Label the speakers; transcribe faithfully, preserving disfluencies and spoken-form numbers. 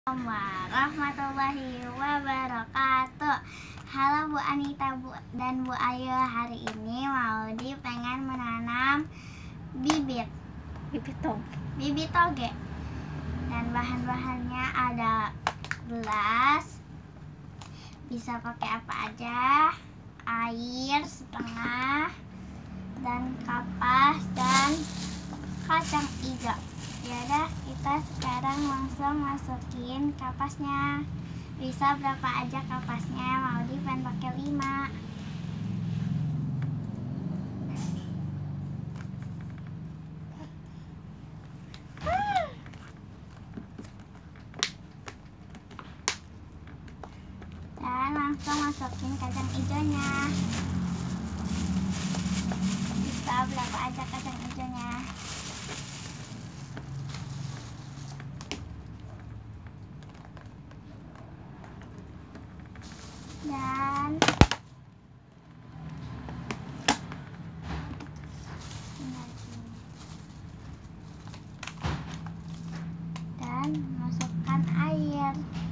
Speaker 1: Warahmatullahi wabarakatuh. Halo Bu Anita Bu dan Bu Ayu. Hari ini Maudi pengen menanam bibit
Speaker 2: Bibit toge.
Speaker 1: Bibit toge. Dan bahan-bahannya ada gelas, bisa pakai apa aja, air setengah, dan kapas dan kacang hijau. Ya udah, kita sekarang langsung masukin kapasnya. Bisa berapa aja kapasnya, Maudi pengen pakai lima. Dan langsung masukin kacang hijaunya. Bisa berapa aja kacang hijaunya. Dan dan masukkan air.